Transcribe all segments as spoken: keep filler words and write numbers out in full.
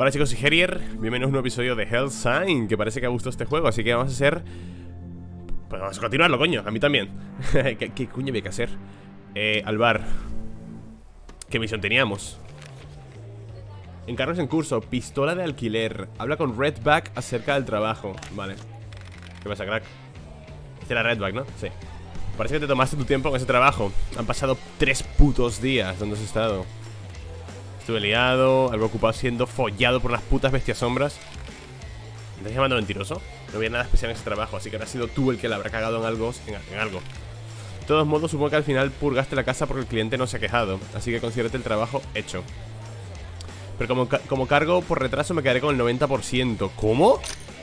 Hola chicos, soy Herier, bienvenidos a un nuevo episodio de Hellsign, que parece que ha gustado este juego, así que vamos a hacer... Pues vamos a continuarlo, coño, a mí también. ¿Qué, ¿Qué coño había que hacer? Eh, al bar. ¿Qué misión teníamos? Encargos en curso, pistola de alquiler. Habla con Redback acerca del trabajo. Vale. ¿Qué pasa, crack? Este era Redback, ¿no? Sí. Parece que te tomaste tu tiempo con ese trabajo. Han pasado tres putos días. ¿Dónde has estado? Estuve liado, algo ocupado siendo follado por las putas bestias sombras. ¿Me estás llamando mentiroso? No había nada especial en ese trabajo, así que ahora has sido tú el que le habrá cagado en algo, en, en algo. De todos modos, supongo que al final purgaste la casa porque el cliente no se ha quejado, así que considérate el trabajo hecho. Pero como, como cargo por retraso me quedaré con el noventa por ciento. ¿Cómo?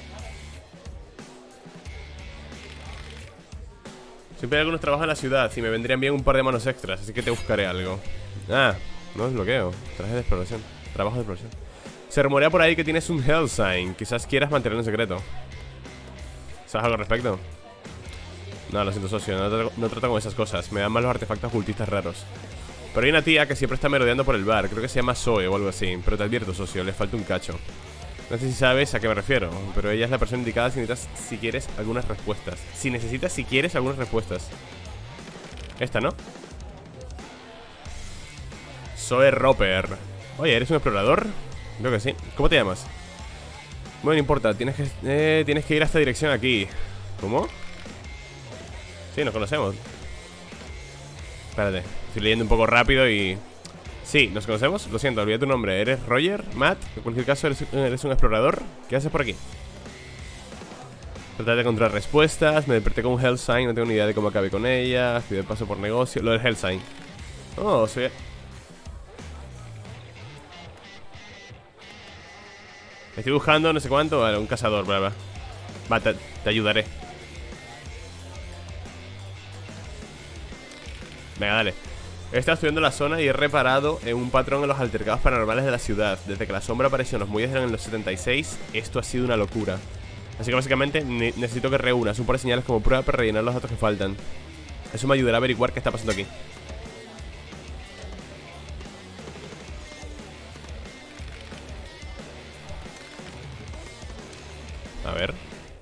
Siempre hay algunos trabajos en la ciudad y me vendrían bien un par de manos extras, así que te buscaré algo. Ah, no desbloqueo. Traje de exploración. Trabajo de exploración. Se rumorea por ahí que tienes un Hellsign. Quizás quieras mantenerlo en secreto. ¿Sabes algo al respecto? No, lo siento, socio. No trato, no trato con esas cosas. Me dan mal los artefactos ocultistas raros. Pero hay una tía que siempre está merodeando por el bar. Creo que se llama Zoe o algo así. Pero te advierto, socio, le falta un cacho. No sé si sabes a qué me refiero, pero ella es la persona indicada si necesitas, si quieres, algunas respuestas. Si necesitas, si quieres, algunas respuestas. Esta, ¿no? Zoe Roper. Oye, ¿eres un explorador? Creo que sí. ¿Cómo te llamas? Bueno, no importa, tienes que, eh, tienes que ir a esta dirección aquí. ¿Cómo? Sí, nos conocemos. Espérate, estoy leyendo un poco rápido y... Sí, ¿nos conocemos? Lo siento, olvidé tu nombre. ¿Eres Roger? ¿Matt? En cualquier caso, ¿eres, eres un explorador? ¿Qué haces por aquí? Tratar de encontrar respuestas. Me desperté con un Hellsign, no tengo ni idea de cómo acabé con ella. Estoy de paso por negocio. Lo del Hellsign. Oh, soy... Estoy buscando no sé cuánto, vale, un cazador, bla, bla. Va, te, te ayudaré. Venga, dale. He estado estudiando la zona y he reparado en un patrón en los altercados paranormales de la ciudad. Desde que la sombra apareció en los muelles en los setenta y seis, esto ha sido una locura. Así que básicamente ne necesito que reúnas un par de señales como prueba para rellenar los datos que faltan. Eso me ayudará a averiguar qué está pasando aquí. A ver.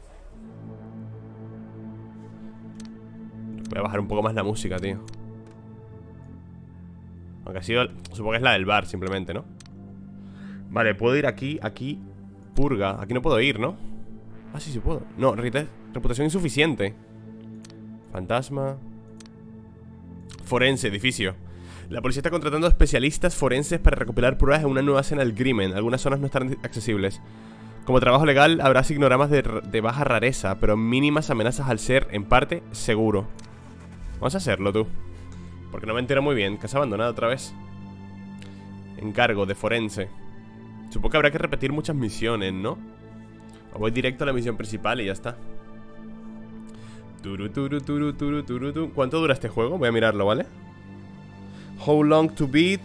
Voy a bajar un poco más la música, tío. Aunque ha sido... Supongo que es la del bar, simplemente, ¿no? Vale, puedo ir aquí, aquí. Purga. Aquí no puedo ir, ¿no? Ah, sí, sí puedo. No, reputación insuficiente. Fantasma. Forense, edificio. La policía está contratando especialistas forenses para recopilar pruebas en una nueva escena del crimen. Algunas zonas no están accesibles. Como trabajo legal, habrá signoramas de, de baja rareza, pero mínimas amenazas al ser, en parte, seguro. Vamos a hacerlo, tú. Porque no me entero muy bien. Casa abandonada otra vez. Encargo de forense. Supongo que habrá que repetir muchas misiones, ¿no? O voy directo a la misión principal y ya está. Turu, turu, turu, turu, turu, turu. ¿Cuánto dura este juego? Voy a mirarlo, ¿vale? How long to beat.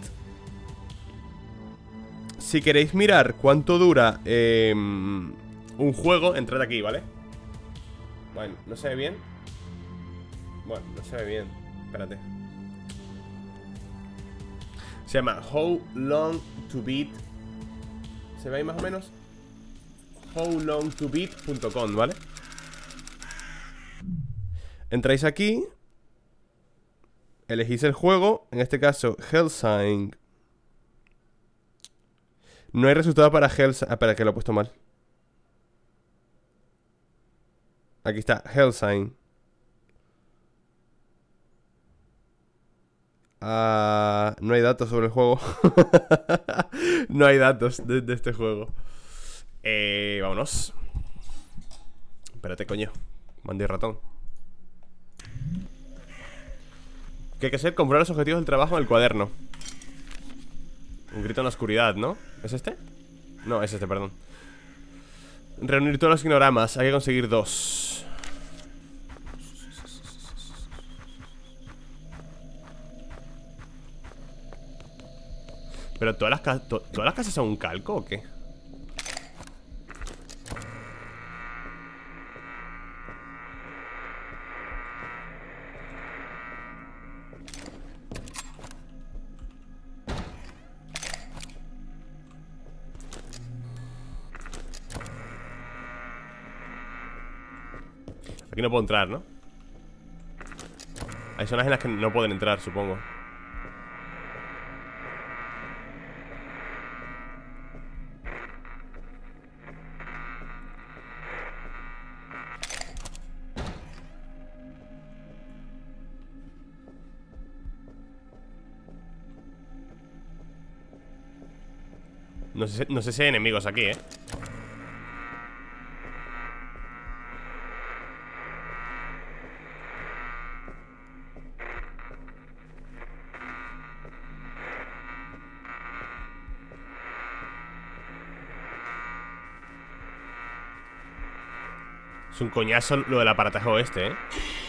Si queréis mirar cuánto dura eh, un juego, entrad aquí, ¿vale? Bueno, no se ve bien. Bueno, no se ve bien. Espérate. Se llama How Long to Beat. ¿Se ve ahí más o menos? how long to beat punto com, ¿vale? Entráis aquí. Elegís el juego. En este caso, Hellsign. No hay resultado para Hellsign. Ah, espera, que lo he puesto mal. Aquí está, Hellsign. Uh, no hay datos sobre el juego. No hay datos de, de este juego. Eh, vámonos. Espérate, coño. Mandé ratón. ¿Qué hay que hacer? Comprobar los objetivos del trabajo en el cuaderno. Un grito en la oscuridad, ¿no? ¿Es este? No, es este, perdón. Reunir todos los signoramas. Hay que conseguir dos. ¿Pero todas las, ca to todas las casas son un calco o qué? Aquí no puedo entrar, ¿no? Hay zonas en las que no pueden entrar, supongo. No sé, no sé si hay enemigos aquí, ¿eh? Es un coñazo lo del aparatajo este, ¿eh?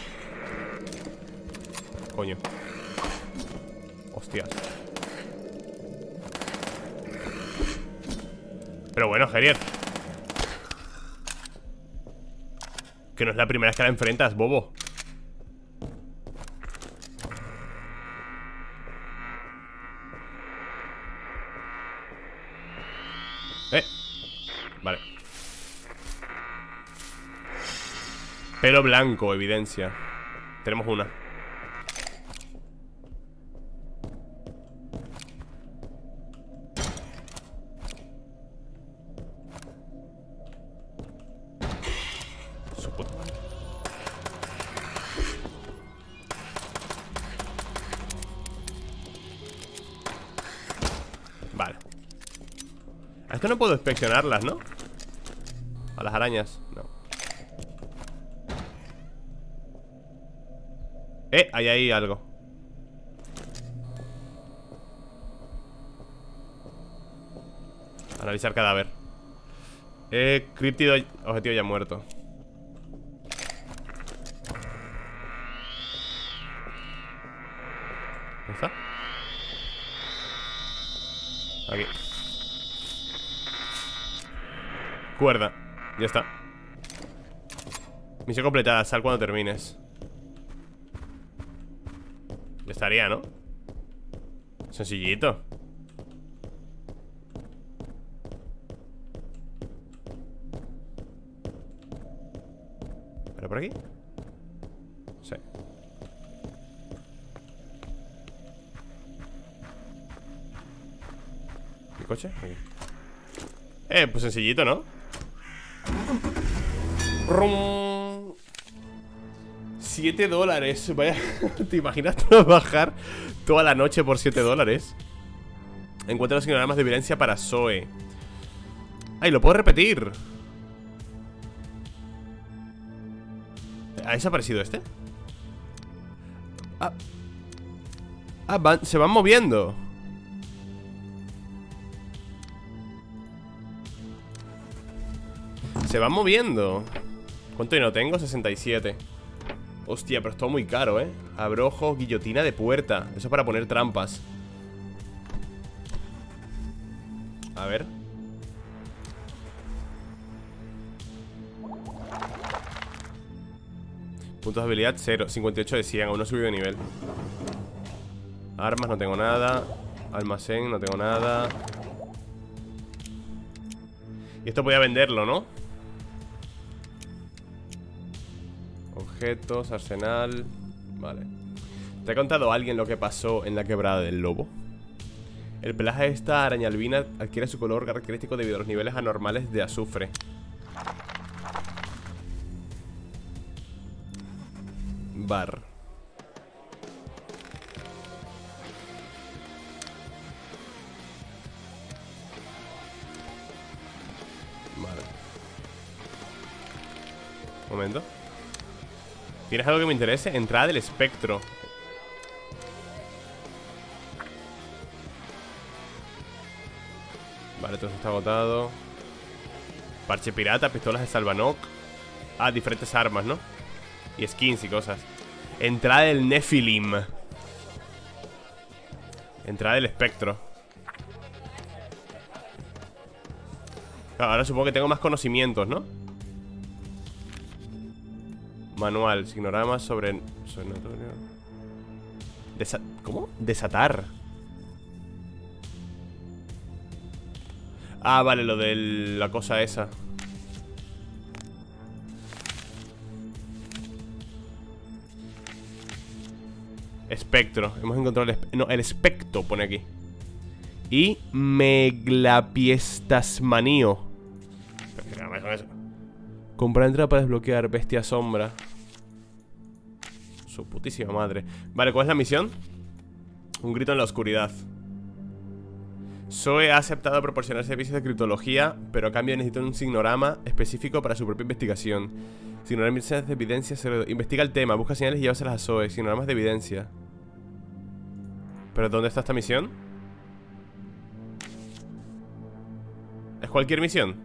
Coño. Hostias. Pero bueno, Gerier, que no es la primera vez que la enfrentas, bobo. Eh Vale. Pelo blanco, evidencia. Tenemos una. Su puta madre. Vale. A esto no puedo inspeccionarlas, ¿no? A las arañas, no. Eh, hay ahí algo. Analizar cadáver. Eh, críptido, objetivo ya muerto. ¿Dónde está? Aquí. Cuerda. Ya está. Misión completada, sal cuando termines. Ya estaría, ¿no? Sencillito. ¿Pero por aquí? Sí. ¿Mi coche? Aquí. Eh, pues sencillito, ¿no? Rum. siete dólares. Vaya, ¿te imaginas trabajar toda la noche por siete dólares? Encuentra los signogramas de violencia para Zoe. Ay, lo puedo repetir. ¿Ha desaparecido este? Ah, ah van, se van moviendo. Se van moviendo. ¿Cuánto dinero tengo? sesenta y siete. Hostia, pero es todo muy caro, ¿eh? Abrojo, guillotina de puerta. Eso para poner trampas. A ver. Puntos de habilidad cero. cincuenta y ocho de cien. Aún no he subido de nivel. Armas no tengo nada. Almacén no tengo nada. Y esto podía venderlo, ¿no? Objetos, arsenal. Vale. ¿Te ha contado alguien lo que pasó en la quebrada del lobo? El pelaje de esta araña albina adquiere su color característico debido a los niveles anormales de azufre. Bar. Vale. Un momento. ¿Tienes algo que me interese? Entrada del espectro. Vale, todo eso está agotado. Parche pirata, pistolas de Salvanoc. Ah, diferentes armas, ¿no? Y skins y cosas. Entrada del Nephilim. Entrada del espectro. Claro, ahora supongo que tengo más conocimientos, ¿no? Manual, signoramas sobre... sobre Desa... ¿Cómo? Desatar. Ah, vale, lo de la cosa esa. Espectro. Hemos encontrado el... No, el espectro pone aquí. Y Meglapiestasmanio. ¿Qué con eso? Comprar entrada para desbloquear bestia sombra. Su putísima madre. Vale, ¿cuál es la misión? Un grito en la oscuridad. Zoe ha aceptado proporcionar servicios de criptología, pero a cambio necesita un signorama específico para su propia investigación. Signoramas de evidencia. Investiga el tema, busca señales y llévaselas a Zoe. Signoramas de evidencia. ¿Pero dónde está esta misión? ¿Es cualquier misión?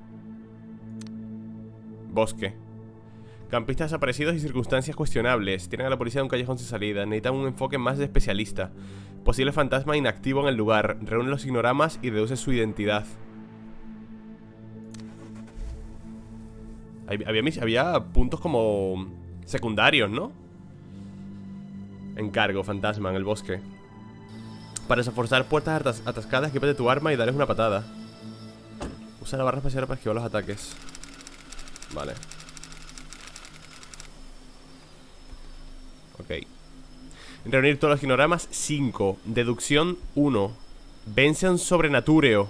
Bosque. Campistas desaparecidos y circunstancias cuestionables. Tienen a la policía de un callejón sin salida. Necesitan un enfoque más de especialista. Posible fantasma inactivo en el lugar. Reúne los signoramas y deduce su identidad. Había, había puntos como secundarios, ¿no? Encargo, fantasma en el bosque. Para reforzar puertas atas atascadas, equípate tu arma y dales una patada. Usa la barra espacial para esquivar los ataques. Vale. Ok. Reunir todos los signoramas. Cinco. Deducción uno. Vence a un sobrenatúreo.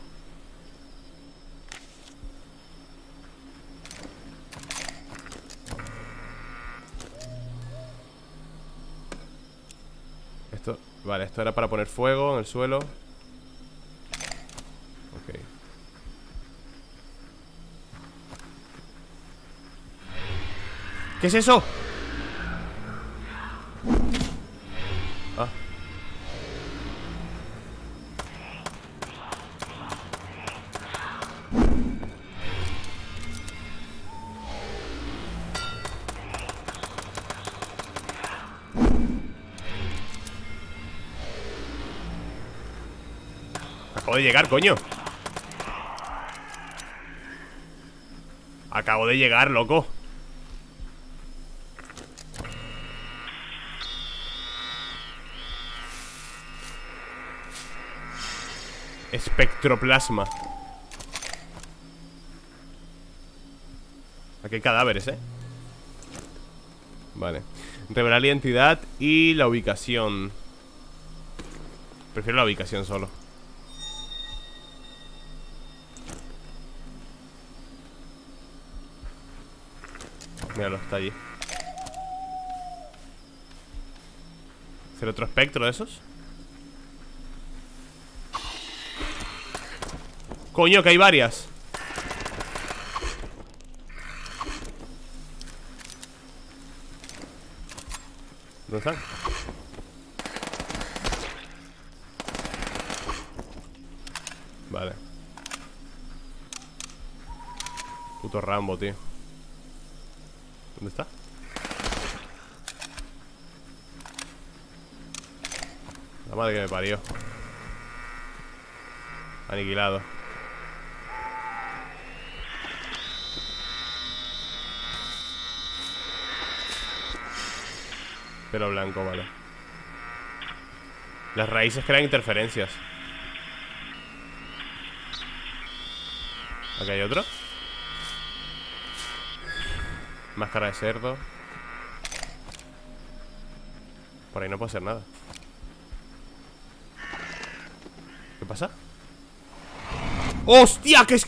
Esto, vale, esto era para poner fuego en el suelo. Ok. ¿Qué es eso? Ah. Acabo de llegar, coño. Acabo de llegar, loco. Espectroplasma. Aquí hay cadáveres, ¿eh? Vale. Revelar la identidad y la ubicación. Prefiero la ubicación solo. Míralo, está allí. ¿Será otro espectro de esos? Coño, que hay varias. ¿Dónde están? Vale. Puto Rambo, tío. ¿Dónde está? La madre que me parió. Aniquilado. Pelo blanco, vale. Las raíces crean interferencias. Aquí hay otro. Máscara de cerdo. Por ahí no puedo hacer nada. ¿Qué pasa? ¡Hostia! ¿Qué es?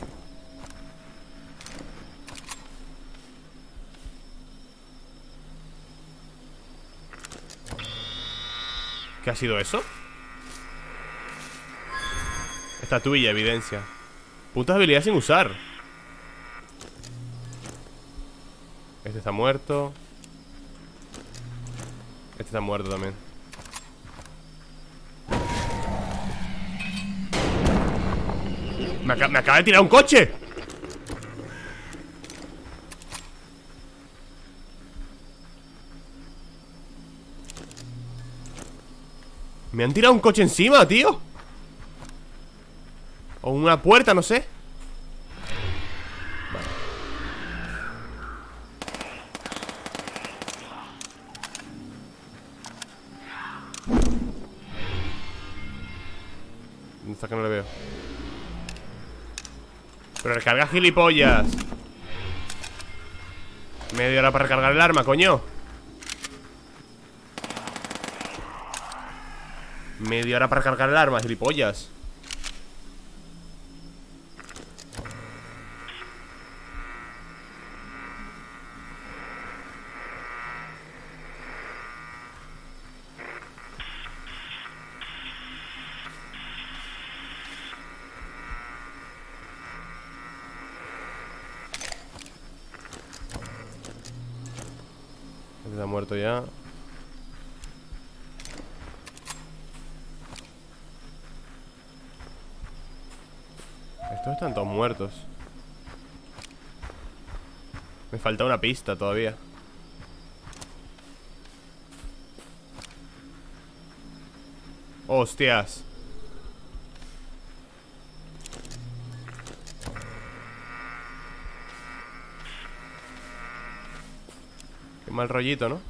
¿Qué ha sido eso? Estatuilla, evidencia. Puntos de habilidad sin usar. Este está muerto. Este está muerto también. Me, ac me acaba de tirar un coche. Me han tirado un coche encima, tío. O una puerta, no sé. Vale. ¿Dónde está que no le veo? Pero recarga, gilipollas. Media hora para recargar el arma, coño. Media hora para cargar el arma, gilipollas. Está muerto ya. Estos están todos muertos. Me falta una pista todavía. Hostias. Qué mal rollito, ¿no?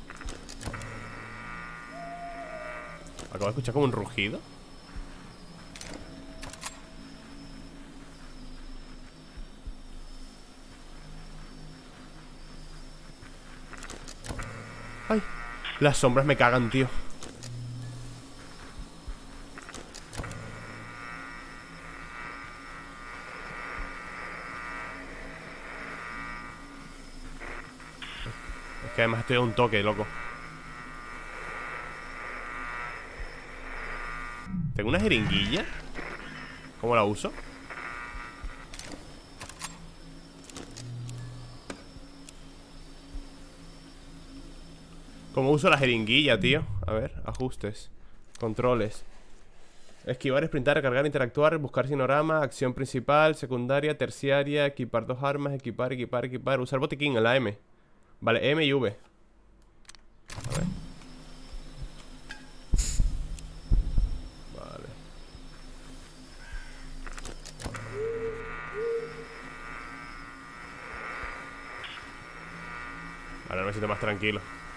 Acabo de escuchar como un rugido. Ay, las sombras me cagan, tío. Es que además estoy a un toque, loco. ¿Tengo una jeringuilla? ¿Cómo la uso? ¿Cómo uso la jeringuilla, tío? A ver, ajustes, controles. Esquivar, sprintar, recargar, interactuar, buscar sinorama, acción principal, secundaria, terciaria, equipar dos armas, equipar, equipar, equipar. Usar botiquín en la M. Vale, M y V. A ver. Vale. Ahora me siento más tranquilo.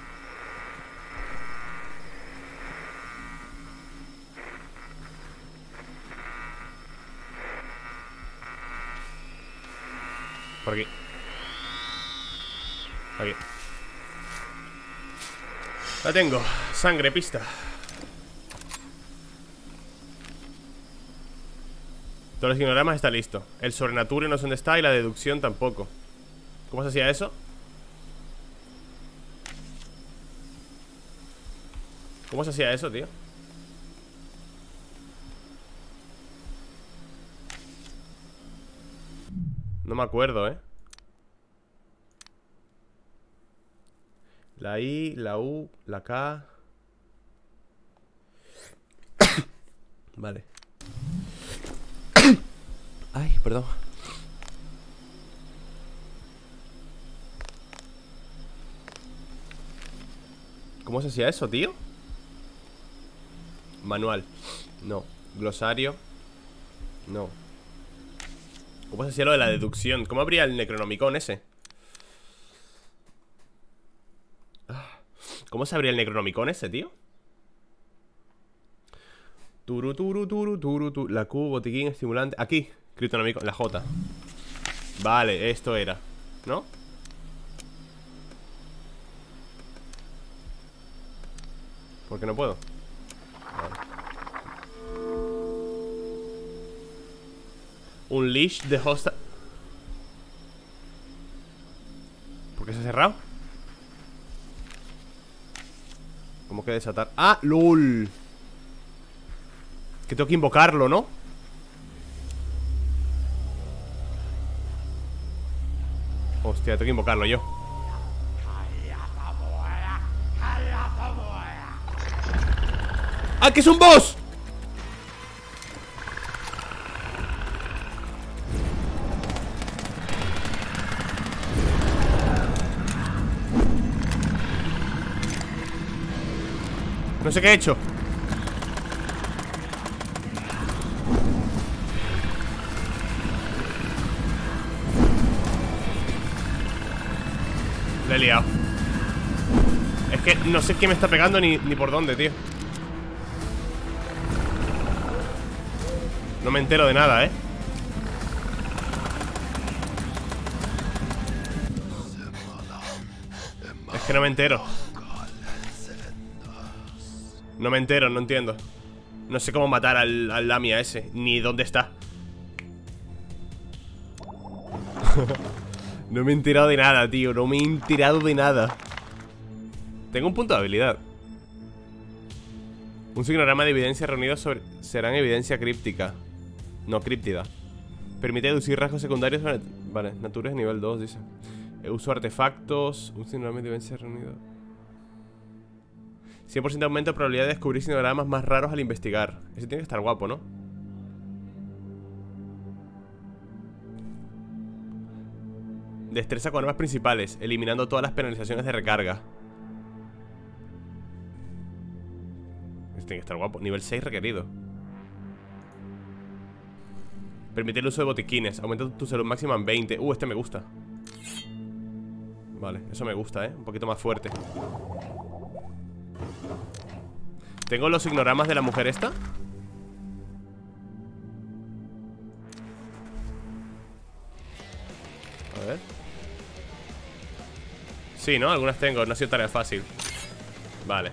Por aquí. Aquí. La tengo. Sangre, pista. Todos los ignoramas está listo. El sobrenatural no sé dónde está y la deducción tampoco. ¿Cómo se hacía eso? ¿Cómo se hacía eso, tío? No me acuerdo, ¿eh? La I, la U, la K. Vale. Ay, perdón. ¿Cómo se hacía eso, tío? Manual. No. Glosario. No. ¿Cómo se hacía lo de la deducción? ¿Cómo habría el Necronomicon ese? ¿Cómo se abría el Necronomicon ese, tío? Turu, turu, turu, turu, turu. La Q, botiquín, estimulante. Aquí, Criptonomicon, la J. Vale, esto era, ¿no? ¿Por qué no puedo? Vale. Un leash de hosta. ¿Por qué se ha cerrado? ¿Cómo que desatar? ¡Ah! ¡Lol! Que tengo que invocarlo, ¿no? Hostia, tengo que invocarlo yo. ¡Ah, que es un boss! No sé qué he hecho. Le he liado. Es que no sé qué me está pegando ni, ni por dónde, tío. No me entero de nada, ¿eh? Es que no me entero. No me entero, no entiendo. No sé cómo matar al, al Lamia ese, ni dónde está. No me he enterado de nada, tío. No me he enterado de nada. Tengo un punto de habilidad. Un signograma de evidencia reunido sobre... serán evidencia críptica. No, críptida. Permite deducir rasgos secundarios. Vale, natura es nivel dos, dice. Uso artefactos. Un signograma de evidencia reunido. cien por ciento aumento de probabilidad de descubrir signogramas más raros al investigar. Ese tiene que estar guapo, ¿no? Destreza con armas principales, eliminando todas las penalizaciones de recarga. Este tiene que estar guapo. Nivel seis requerido. Permite el uso de botiquines. Aumenta tu salud máxima en veinte. Uh, este me gusta. Vale, eso me gusta, ¿eh? Un poquito más fuerte. ¿Tengo los signogramas de la mujer esta? A ver. Sí, ¿no? Algunas tengo, no ha sido tarea fácil. Vale.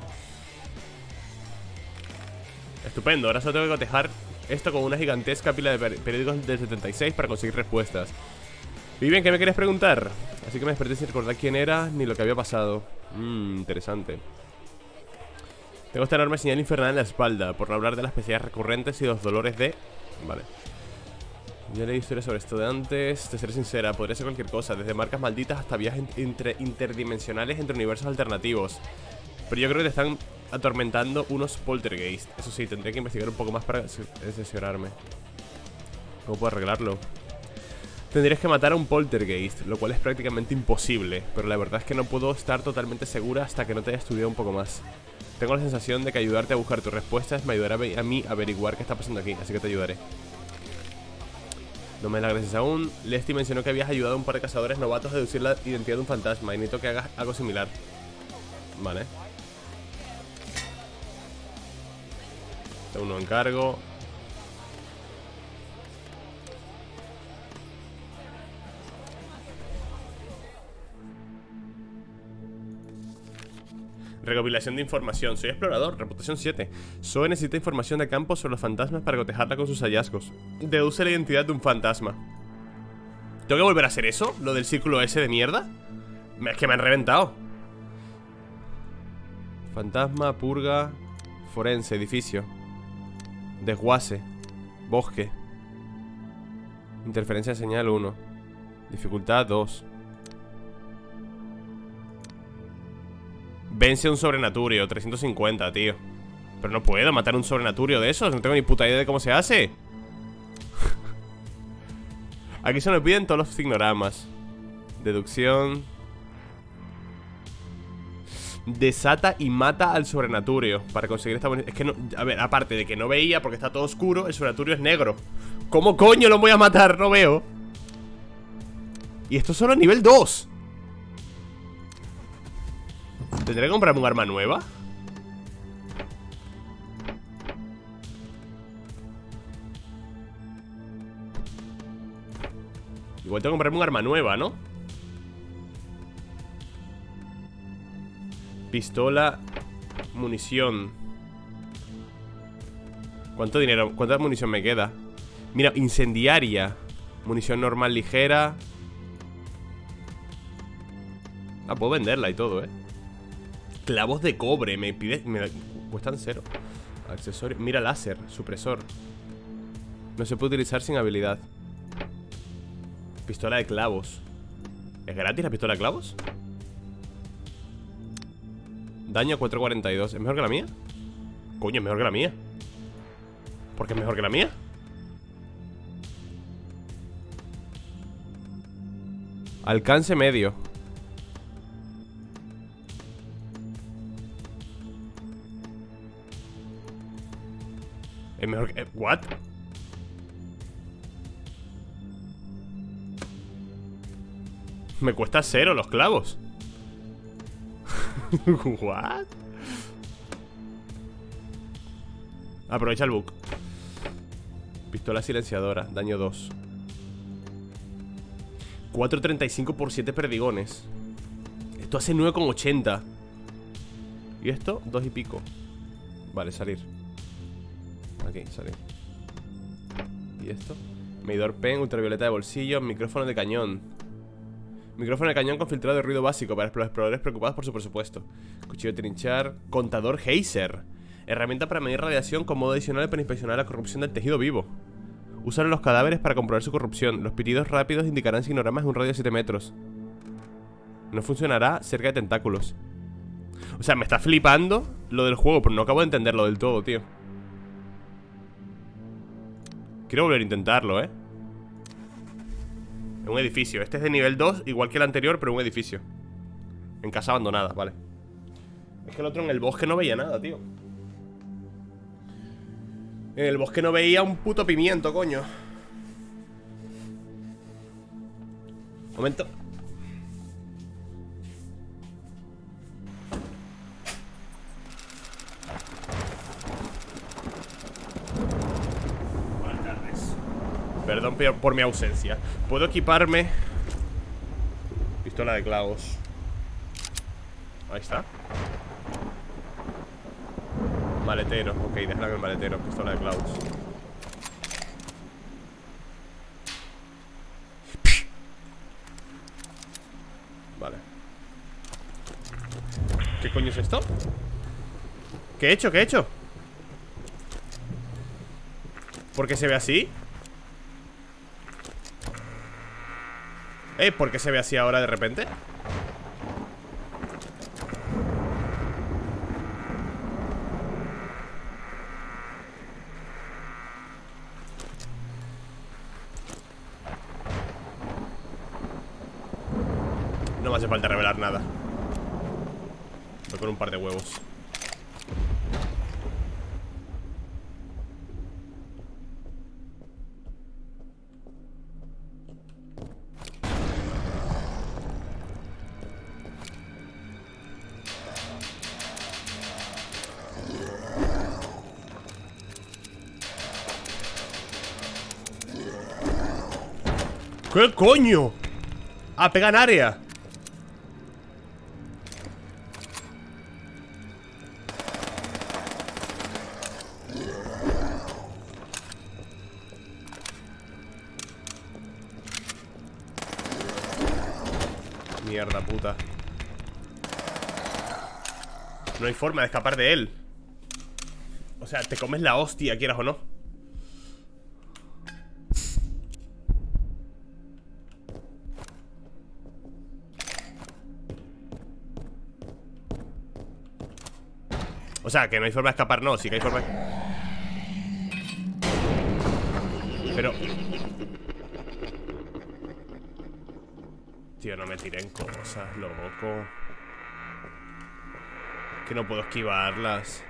Estupendo, ahora solo tengo que cotejar esto con una gigantesca pila de per periódicos del setenta y seis para conseguir respuestas. Y bien, ¿qué me querías preguntar? Así que me desperté sin recordar quién era ni lo que había pasado. Mmm, interesante. Tengo esta enorme señal infernal en la espalda, por no hablar de las pesadillas recurrentes y los dolores de... Vale. Ya leí historias sobre esto de antes. De ser sincera, podría ser cualquier cosa, desde marcas malditas hasta viajes entre interdimensionales entre universos alternativos. Pero yo creo que te están atormentando unos poltergeist. Eso sí, tendré que investigar un poco más para decepcionarme. ¿Cómo puedo arreglarlo? Tendrías que matar a un poltergeist, lo cual es prácticamente imposible. Pero la verdad es que no puedo estar totalmente segura hasta que no te haya estudiado un poco más. Tengo la sensación de que ayudarte a buscar tus respuestas me ayudará a mí a averiguar qué está pasando aquí, así que te ayudaré. No me la gracias aún. Lesty mencionó que habías ayudado a un par de cazadores novatos a deducir la identidad de un fantasma y necesito que hagas algo similar. Vale. Tengo uno en cargo. Recopilación de información. Soy explorador, reputación siete. Zoe necesita información de campo sobre los fantasmas para cotejarla con sus hallazgos. Deduce la identidad de un fantasma. ¿Tengo que volver a hacer eso? ¿Lo del círculo ese de mierda? Es que me han reventado. Fantasma, purga, forense, edificio, desguace, bosque, interferencia de señal uno, dificultad dos. Vence a un sobrenaturio, trescientos cincuenta, tío. Pero no puedo matar a un sobrenaturio de esos. No tengo ni puta idea de cómo se hace. Aquí se nos piden todos los signogramas. Deducción. Desata y mata al sobrenaturio para conseguir esta... Es que no... A ver, aparte de que no veía porque está todo oscuro, el sobrenaturio es negro. ¿Cómo coño lo voy a matar? No veo. Y esto solo a nivel dos. ¿Tendré que comprarme un arma nueva? Igual tengo que comprarme un arma nueva, ¿no? Pistola. Munición. ¿Cuánto dinero? ¿Cuánta munición me queda? Mira, incendiaria. Munición normal ligera. Ah, puedo venderla y todo, ¿eh? Clavos de cobre, me pide... Me cuestan cero. Accesorio, mira láser, supresor. No se puede utilizar sin habilidad. Pistola de clavos. ¿Es gratis la pistola de clavos? Daño cuatro cuarenta y dos. ¿Es mejor que la mía? Coño, es mejor que la mía. ¿Por qué es mejor que la mía? Alcance medio. Es mejor que... ¿What? Me cuesta cero los clavos. ¿What? Aprovecha el bug. Pistola silenciadora, daño dos. cuatro treinta y cinco por siete perdigones. Esto hace nueve con ochenta. ¿Y esto? dos y pico. Vale, salir. Aquí, salí. ¿Y esto? Medidor pen, ultravioleta de bolsillo, micrófono de cañón. Micrófono de cañón con filtrado de ruido básico para los exploradores preocupados por su presupuesto. Cuchillo de trinchar, contador Heiser. Herramienta para medir radiación con modo adicional para inspeccionar la corrupción del tejido vivo. Usan los cadáveres para comprobar su corrupción. Los pitidos rápidos indicarán signoramas de un radio de siete metros. No funcionará cerca de tentáculos. O sea, me está flipando lo del juego, pero no acabo de entenderlo del todo, tío. Quiero volver a intentarlo, ¿eh? En un edificio. Este es de nivel dos, igual que el anterior, pero en un edificio. En casa abandonada, vale. Es que el otro en el bosque no veía nada, tío. En el bosque no veía un puto pimiento, coño. Momento. Buenas tardes. Perdón por mi ausencia. Puedo equiparme pistola de clavos. Ahí está. Maletero, ok, déjala con el maletero. Pistola de clavos. Vale. ¿Qué coño es esto? ¿Qué he hecho? ¿Qué he hecho? ¿Por qué se ve así? Eh, ¿por qué se ve así ahora de repente? No me hace falta revelar nada. Voy con un par de huevos. ¿Qué coño? Ah, pega en área. Mierda puta. No hay forma de escapar de él. O sea, te comes la hostia, quieras o no. O sea, que no hay forma de escapar, no, sí que hay forma de... Pero... Tío, no me tiren cosas, loco. Que no puedo esquivarlas.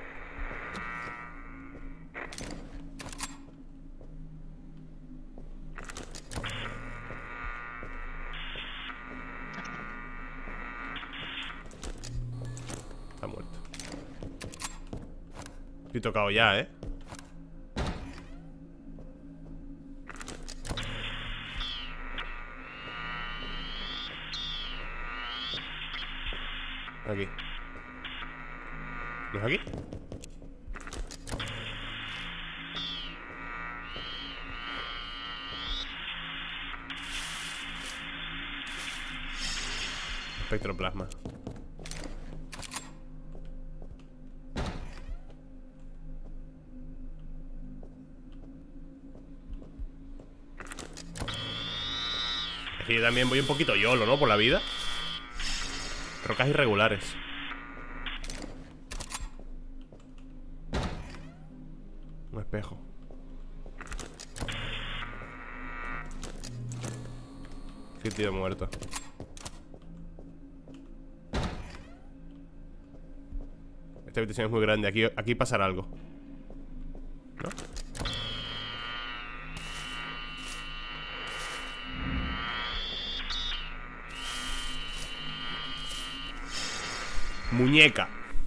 Está muerto. Estoy tocado ya, ¿eh? Aquí. ¿No es aquí? Espectroplasma. Es que yo también voy un poquito yolo, ¿no? Por la vida. Rocas irregulares. Un espejo. Qué tío muerto. Esta habitación es muy grande. Aquí, aquí pasará algo. ¿No? Muñeca.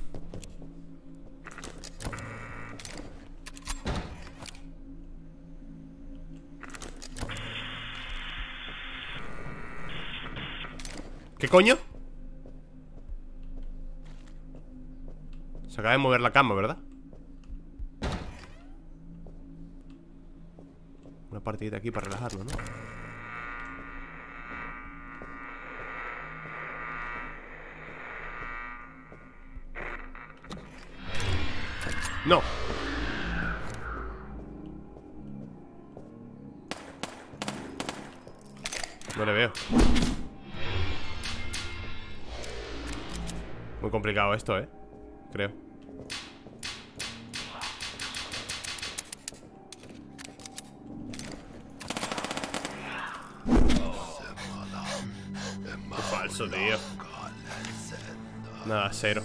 ¿Qué coño? Se acaba de mover la cama, ¿verdad? partidita aquí para relajarnos, ¿no? ¡No! No le veo. Muy complicado esto, ¿eh? Creo. Qué falso, tío. Nada, cero.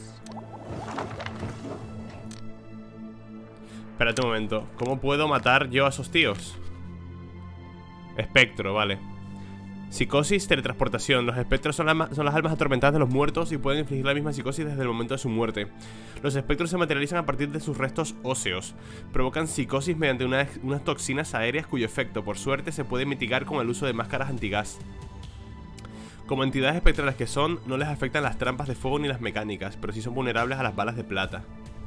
Espérate un momento. ¿Cómo puedo matar yo a esos tíos? Espectro, vale. Psicosis, teletransportación. Los espectros son, la, son las almas atormentadas de los muertos y pueden infligir la misma psicosis desde el momento de su muerte. Los espectros se materializan a partir de sus restos óseos. Provocan psicosis mediante una, unas toxinas aéreas cuyo efecto, por suerte, se puede mitigar con el uso de máscaras antigas. Como entidades espectrales que son, no les afectan las trampas de fuego ni las mecánicas, pero sí son vulnerables a las balas de plata.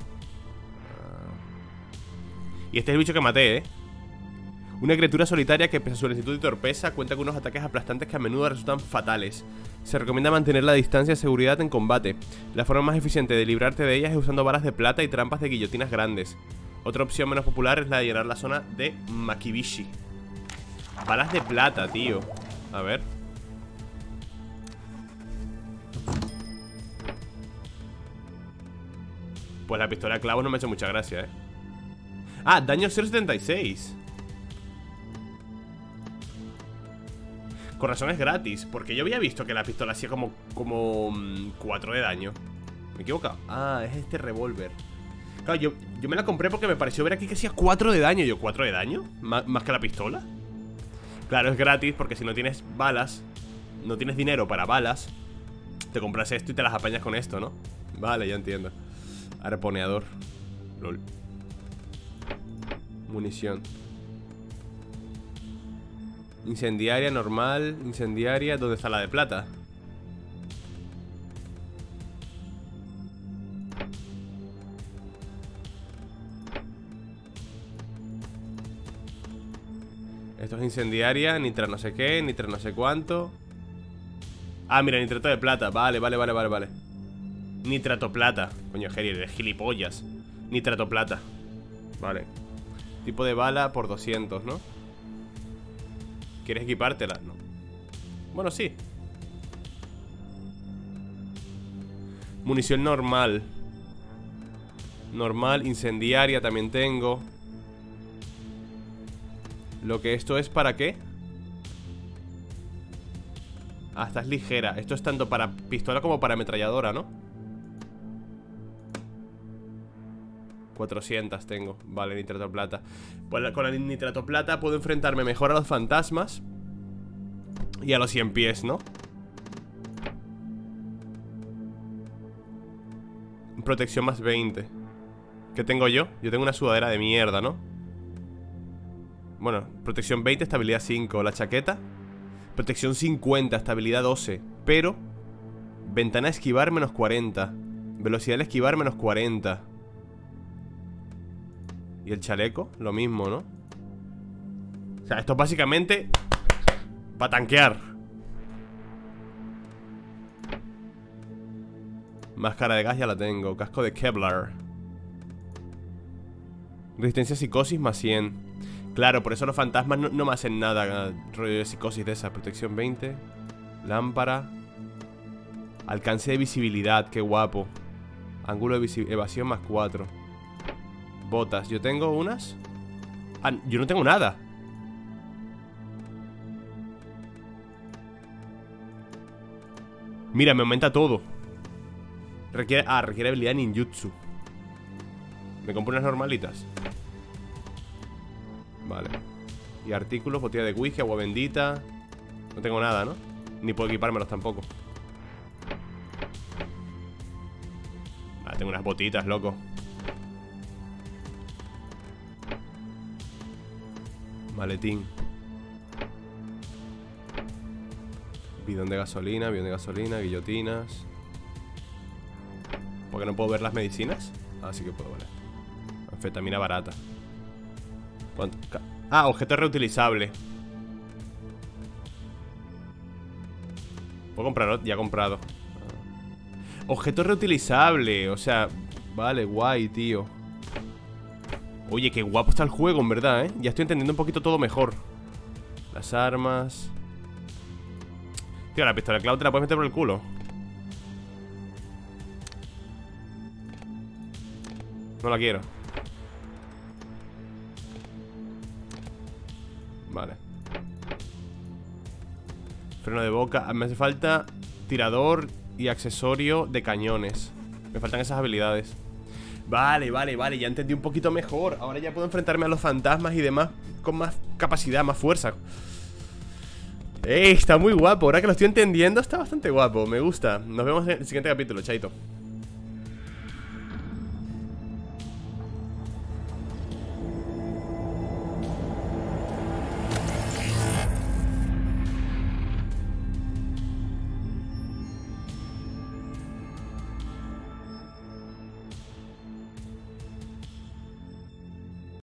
Y este es el bicho que maté, ¿eh? Una criatura solitaria que, pese a su lentitud y torpeza, cuenta con unos ataques aplastantes que a menudo resultan fatales. Se recomienda mantener la distancia de seguridad en combate. La forma más eficiente de librarte de ellas es usando balas de plata y trampas de guillotinas grandes. Otra opción menos popular es la de llenar la zona de Makibishi. Balas de plata, tío. A ver. Pues la pistola de clavos no me ha hecho mucha gracia, ¿eh? Ah, daño cero coma setenta y seis. Con razón es gratis, porque yo había visto que la pistola hacía como, como um, cuatro de daño. ¿Me he equivocado? Ah, es este revólver. Claro, yo, yo me la compré porque me pareció ver aquí que hacía cuatro de daño. Yo, ¿cuatro de daño? ¿Más, más que la pistola? Claro, es gratis porque si no tienes balas, no tienes dinero para balas, te compras esto y te las apañas con esto, ¿no? Vale, ya entiendo. Arponeador. Lol. Munición. Incendiaria, normal. Incendiaria, ¿dónde está la de plata? Esto es incendiaria, nitra no sé qué, nitra no sé cuánto. Ah, mira, nitrato de plata. Vale, vale, vale, vale, vale. Nitrato plata. Coño, Geri, eres gilipollas. Nitrato plata. Vale. Tipo de bala por doscientos, ¿no? ¿Quieres equipártela? No. Bueno, sí. Munición normal. Normal, incendiaria también tengo. Lo que esto es para qué. Ah, esta es ligera. Esto es tanto para pistola como para ametralladora, ¿no? cuatrocientos tengo. Vale, nitrato plata. Pues con el nitrato plata puedo enfrentarme mejor a los fantasmas y a los cien pies, ¿no? Protección más veinte. ¿Qué tengo yo? Yo tengo una sudadera de mierda, ¿no? Bueno, protección veinte, estabilidad cinco. La chaqueta, protección cincuenta, estabilidad doce. Pero ventana esquivar menos cuarenta. Velocidad al esquivar menos cuarenta. Y el chaleco, lo mismo, ¿no? O sea, esto es básicamente para tanquear. Máscara de gas ya la tengo. Casco de Kevlar. Resistencia a psicosis más cien. Claro, por eso los fantasmas no, no me hacen nada. Rollo de psicosis de esa. Protección veinte. Lámpara. Alcance de visibilidad, qué guapo. Ángulo de evasión más cuatro. Botas, yo tengo unas. Ah, yo no tengo nada. Mira, me aumenta todo. Requiere, ah, requiere habilidad ninjutsu. Me compro unas normalitas. Vale. Y artículos, botella de whisky, agua bendita. No tengo nada, ¿no? Ni puedo equipármelos tampoco. Ah, tengo unas botitas, loco. Maletín. Bidón de gasolina, bidón de gasolina, guillotinas. ¿Por qué no puedo ver las medicinas? Ah, sí que puedo, vale. Anfetamina barata. ¿Cuánto? Ah, objeto reutilizable. ¿Puedo comprarlo? Ya he comprado. Objeto reutilizable. O sea, vale, guay, tío. Oye, qué guapo está el juego, en verdad, ¿eh? Ya estoy entendiendo un poquito todo mejor. Las armas. Tío, la pistola Cloud te la puedes meter por el culo. No la quiero. Vale. Freno de boca. Me hace falta tirador y accesorio de cañones. Me faltan esas habilidades. Vale, vale, vale. Ya entendí un poquito mejor. Ahora ya puedo enfrentarme a los fantasmas y demás con más capacidad, más fuerza. ¡Ey! Está muy guapo. Ahora que lo estoy entendiendo, está bastante guapo. Me gusta. Nos vemos en el siguiente capítulo. Chaito.